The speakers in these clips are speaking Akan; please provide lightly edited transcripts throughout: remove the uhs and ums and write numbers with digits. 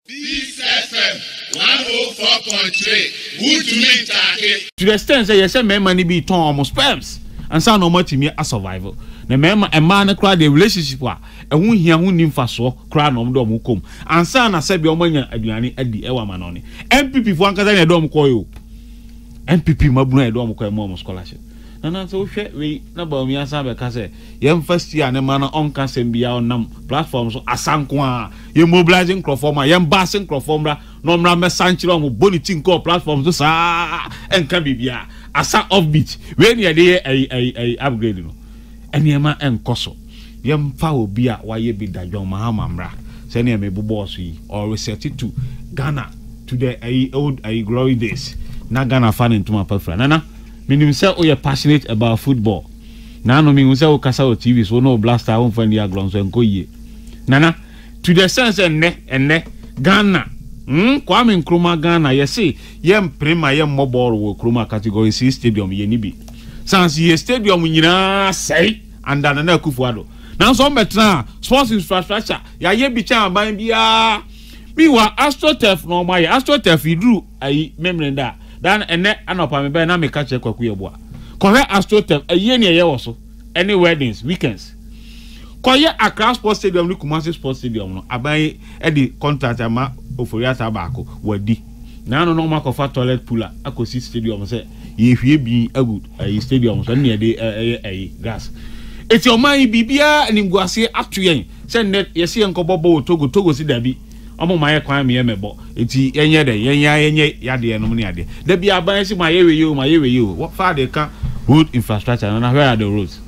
Peace FM 104.3. Good to meet you. To the extent say yes, men money be torn almost sperms, and so no more to me a survival. The man a man cry the relationship wa and who hear who nim faso cry no dom come and son I said your money aduani at the ewa manoni. MPP for anka na dom koyo. MPP mabuna dom koyo mom scholarship. Nana so we na Bawumia sabe ka say yem first year na man on ka sem bia on platforms so asanko a ye mobilizing crowdfunding yem basing crowdfunding no mra me sanchiro mo bonitin ko platforms so sa enka bibia asa offbeat we ne dey ai upgrade no eniema enkoso yem fa obi a waye bi dajon mahamamra say ne me boss yi or reset it to Ghana to the old glory days na Ghana fan into my perfect nana meaning say oh you passionate about football na no mean say o kasa o TV so no blaster won fan dia ground so enko yie nana to the sense enne Ghana Kwame Nkrumah Ghana you see yem prima yem mobile wo Nkrumah category C stadium ye ni bi sans ye stadium nyina sei and na Kufuado now so betra sports infrastructure ya ye bi chan ban bia mi wa AstroTurf no ma ye AstroTurf idru ayi memrenda dan ene anopa me be na me ka che kwaku yeboa kohe AstroTurf ayi ne ye wo so any weddings weekends koye Accra Sports Stadium ni Kumasi Sports Stadium no aban e di contract ama oforiata baako wadi na no ma ko fa toilet pool akosi stadium say ye hwie bi agu ayi stadium so ne de ayi gas eti o man bibia nimguase atoyen say net yesi enkobobo Togo si dabi omo maye kwan me mebo eti yenye de yenye yade no ne ade da bia aban si maye we you what far they can road infrastructure and where are the roads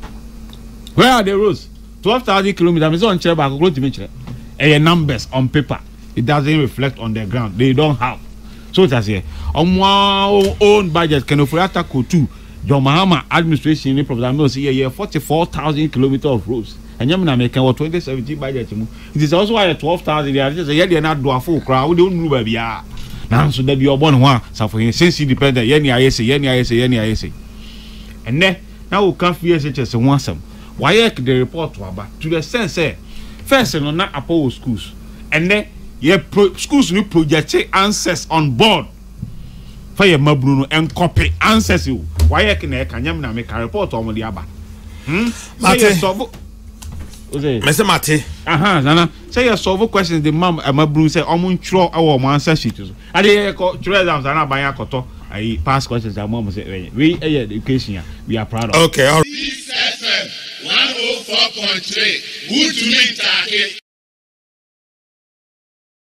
12,000 kilometers is on chere back go to me chere numbers on paper it doesn't reflect on the ground they don't have so that's here on own budget can offer attack to John Mahama administration ni problem no see 44,000 kilometers of roads and you na make 2017 budget mu it is also why 12,000 they just say na do afo kra we don't know bia na so da bi obon ho a safo hin since independent ye ni ayese and then now we can fear such one asem why the report to aba to the sense say first no na Apollo schools and then schools new project answers on board for your mabruno and copy answers you why can na make a report on the aba Mr. Mate. Nana. Say you solve questions the mabruno say omunchro our answer sheet. I dey ko through exams na ban yakoto I pass questions that mom say we education we are proud of. Okay, all right. Peace FM 104.3. Good to meet you.